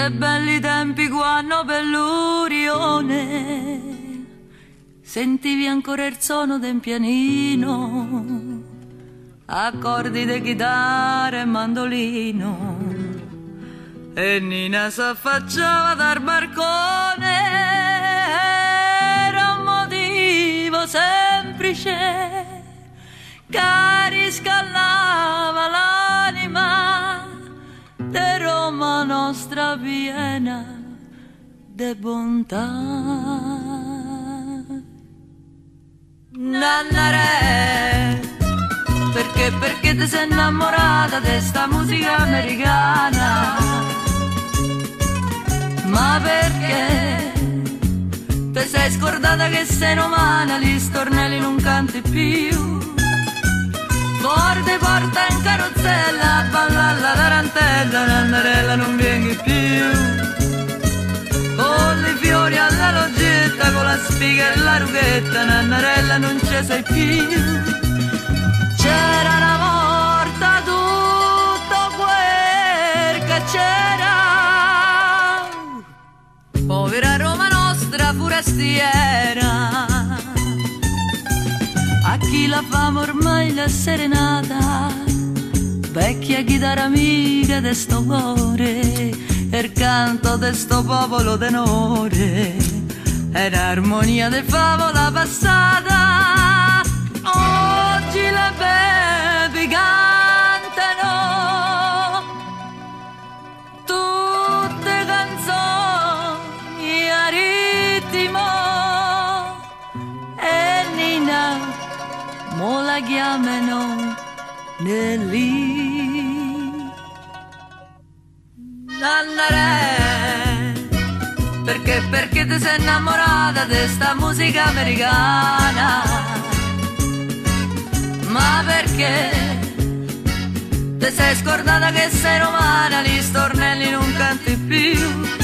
Che belli tempi quando per l'Urione sentivi ancora il suono del pianino, accordi di chitarra e mandolino, e Nina s'affacciava dal barcone. Era un motivo semplice che riscaldava l'anima de Roma nostra piena de bontà. Nannare, perché ti sei innamorata di sta musica americana? Ma perché ti sei scordata che sei romana, gli stornelli non canti più? Forte porta in carrozzella, a ballare la tarantella, Nannarella non vieni più. Con i fiori alla loggetta, con la spiga e la rughetta, Nannarella non ci sei più. C'era una morta tutto quel che c'era, povera Roma nostra forestiera, a chi la fama ormai l'ha serenata, vecchia chitarra amica de sto cuore, il canto de sto popolo d'onore, è l'armonia de favola passata. Oggi le baby cantano tutte canzoni a ritmo, e Nina mo la chiamano Nelly. Nannare, perché ti sei innamorata di sta musica americana? Ma perché ti sei scordata che sei romana, gli stornelli non canti più?